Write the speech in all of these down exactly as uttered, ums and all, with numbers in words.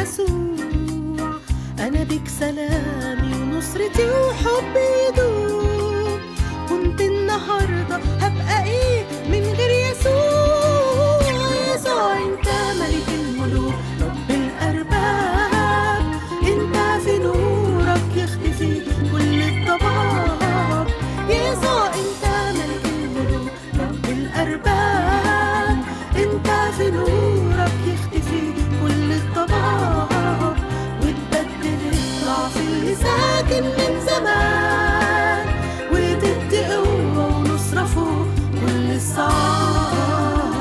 يسوع. أنا بيك سلامي ونصرتي وحبي يدوم. كنت النهاردة هبقى إيه من غير يسوع؟ يسوع أنت ملك الملوك رب الأرباب، أنت في نورك يختفي كل الضباب. يسوع أنت ملك الملوك رب الأرباب، أنت في نورك يختفي كل الضباب. وتبدل الضعف اللي ساكن من زمان، وتدي قوة ونصرة فوق كل الصعاب.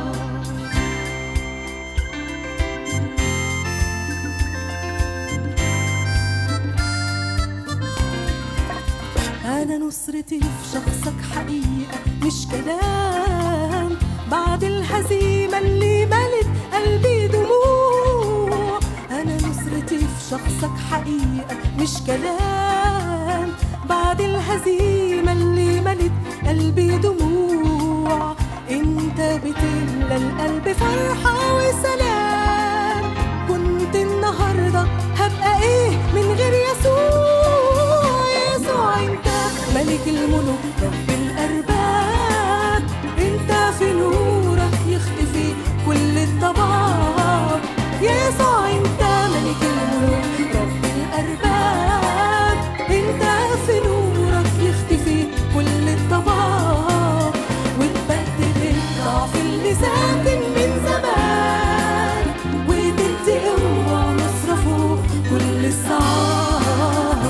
أنا نصرتي في شخصك حقيقة مش كلام، بعد الهزيمة اللي ملت قلبي دموع. أنا نصرتي في شخصك حقيقة مش كلام، بعد الهزيمة اللي ملت قلبي دموع. أنت بتملى القلب فرحة وسلام. كنت النهاردة هبقى إيه من غير يسوع؟ يسوع أنت ملك الملوك رب الأرباب، أنت في نورك يختفي كل الضباب. يسوع أنت ملك الملوك رب الأرباب، أنت في نورك يختفي كل الضباب. وتبدل الضعف اللي ساكن من زمان، وتدي قوة ونصرة فوق كل الصعاب.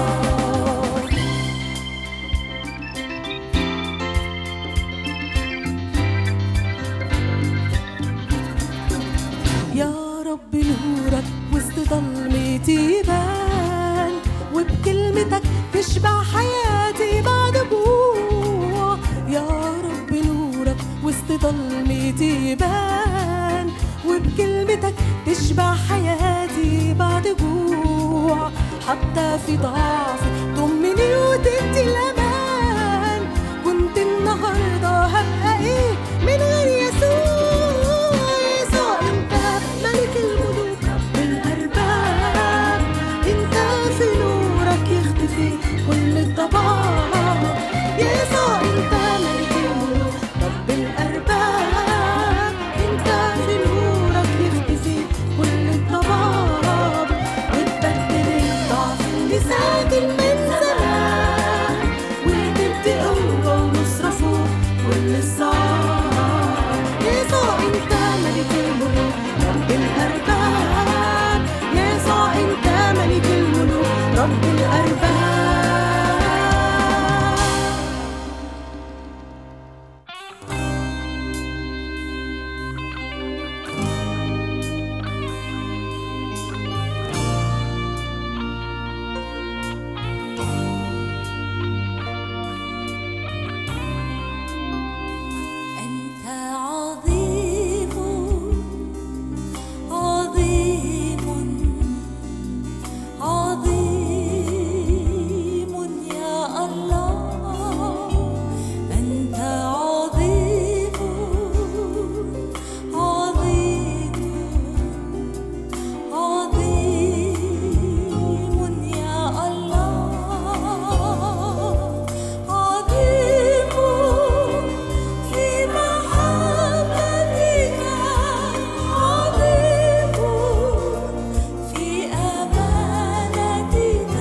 يا رب نورك وسط ضلمتي يبان، وبكلمتك تشبع حياتي بعد جوع. يا رب نورك وسط ضلمتي يبان، وبكلمتك تشبع حياتي بعد جوع. حتى في ضعفي طمني وتدي الأمان. كنت النهاردة هبقى إيه من غير يسوع؟ يسوع أنت ملك الملوك رب الأرباب، أنت في نورك يختفي كل الضباب. يسوع أنت ملك الملوك رب الأرباب، أنت في نورك يختفي كل الضباب. وتبدل الضعف اللي ساكن من زمان، وتدي قوة ونصرة فوق كل الصعاب. يسوع أنت ملك الملوك رب الأرباب، يسوع أنت ملك الملوك رب الأرباب. أنت عظيم عظيم عظيم يا الله. أنت عظيم عظيم عظيم يا الله. عظيم في محبتك، عظيم في أمانتك،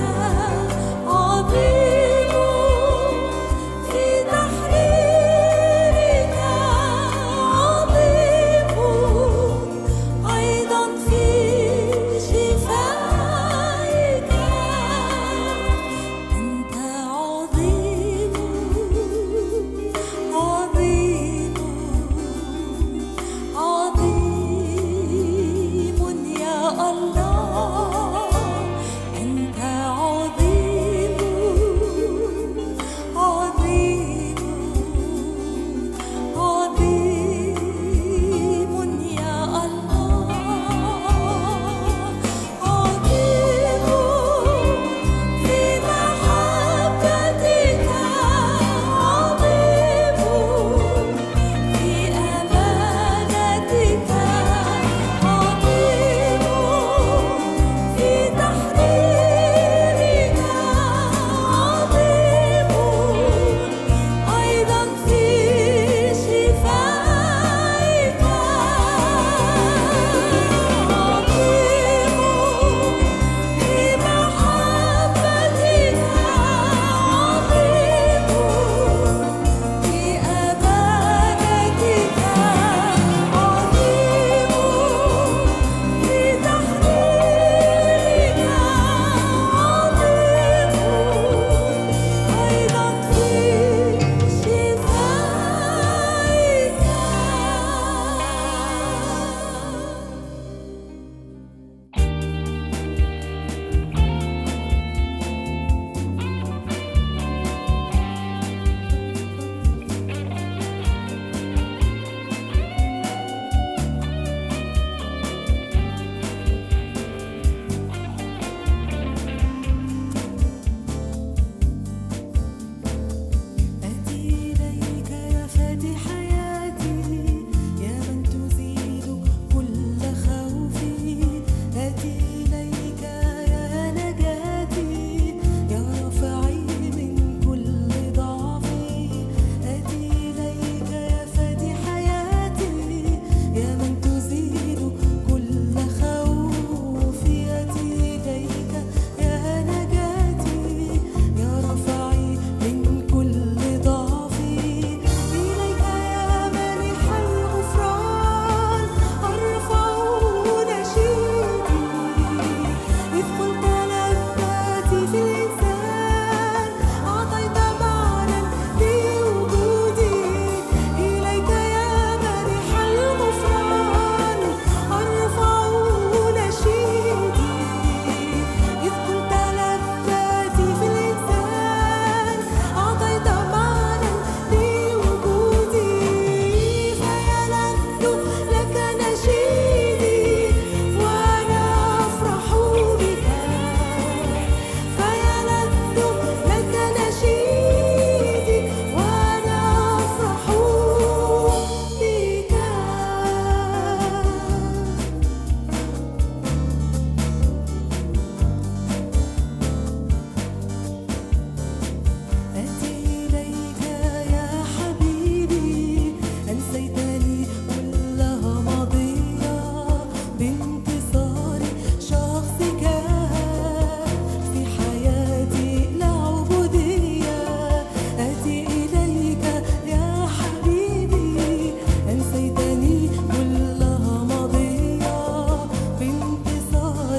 عظيم في تحريرك، عظيم أيضا في شفائك. أنت عظيم عظيم عظيم يا الله. أنت عظيم عظيم عظيم يا الله. عظيم في محبتك، عظيم في أمانتك، عظيم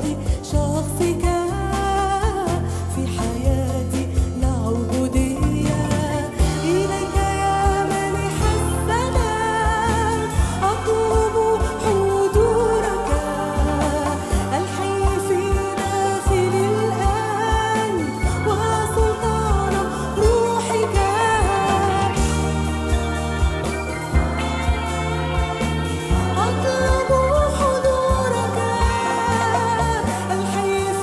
انتظار شخصك في حياتي العبودية. إليك يا مانح السلام أطلب حضورك الحي في داخلي الآن وسلطان روحك. أطلب حضورك الحي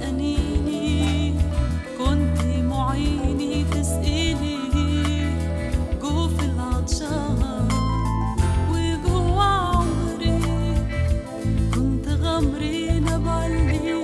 أنيني، كنت معيني تسقيني جوف العطشان وجوا عمري، كنت غمري نبعلي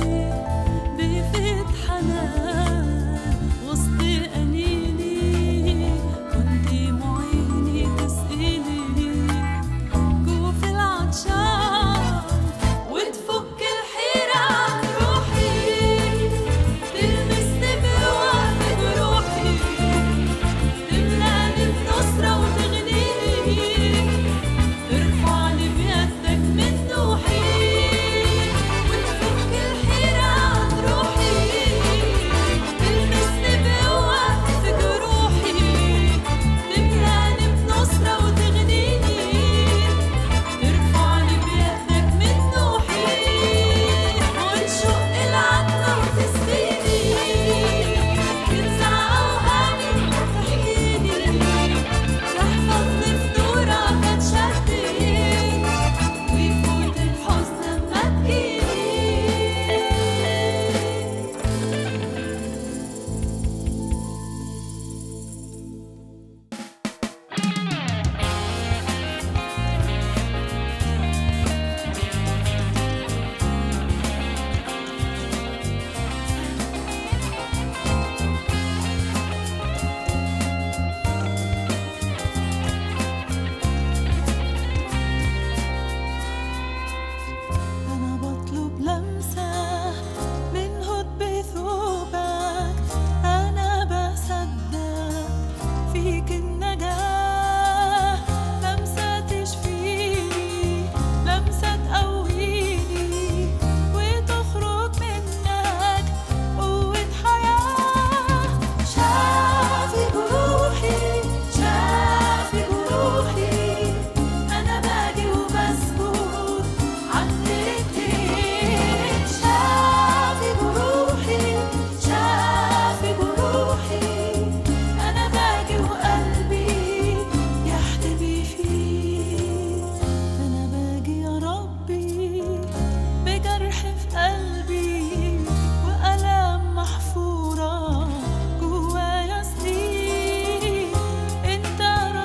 بفيت حنان وسط أنيني، كنت معيني تسقيني جوف العطشان وتفك الحيرة عن روحي، تلمسني بوقف جروحي، تملاني بنصرة وتغنيني، ترفعني بيدك من نوحي، وتفك الحيرة عن روحي، تلمسني بوقف جروحي، تملاني بنصرة وتغنيني، ترفعني بيدك من نوحي، وتشق العتمة وتسقيني، تنزع أوهامي وتحكيني، تحفظني في نورك أتشتت، ويفوت الحزن لما تجيني. أنا بطلب لمسة من هدب ثوبك، أنا بصدق فيك النجاة، لمسة تشفيني، لمسة تقويني، وتخرج منك قوة حياة، شافي جروحي، شافي جروحي، أنا باجي وبسكت عند رجليك، شافي جروحي، شافي جروحي، أنا باجي وقلبي يحتمي فيك، أنا باجي يا ربي بجرح في قلبي وألام محفورة جوايا سنين، أنت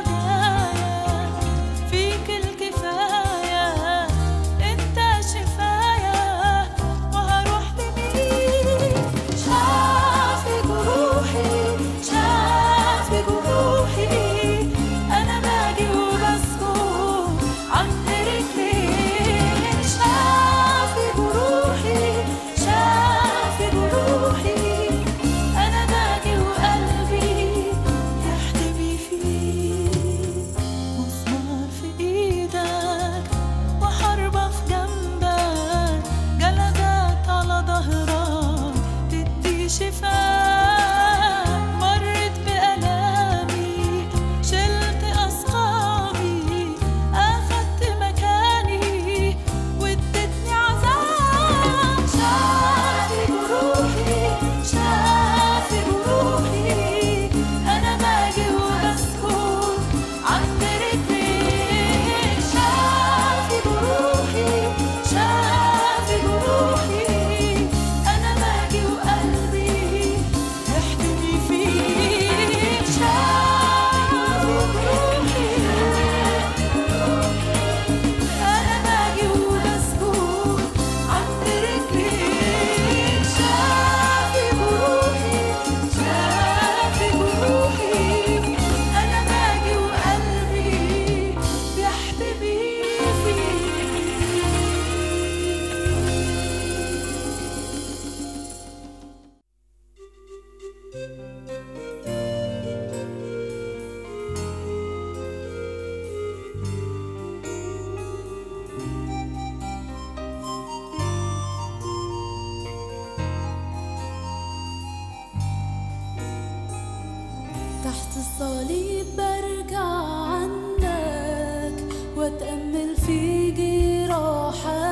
رجايا فيك الكفاية، أنت شفايا وهروح لمين، شافي جروحي، شافي جروحي، أنا باجي وبسكت عند رجليك، شافي جروحي، شافي جروحي، أنا باجي وقلبي يحتمي فيك، مسمار في إيدك وحربة في جنبك، جلدات على ظهرك تدي شفاء، مرت بألامي شلت أصحابي، أخدت مكاني وادتني عذاب، شافي جروحي، شافي جروحي، أنا باجي وبسكت عند رجليك، شافي جروحي، شافي جروحي، أنا باجي وقلبي يحتمي فيك، شافي جروحي، أنا باجي وبسكت عند رجليك، شافي جروحي، شافي جروحي، أنا باجي وقلبي بيحتمي فيك. تحت الصليب برجع عنك واتأمل في جراحك،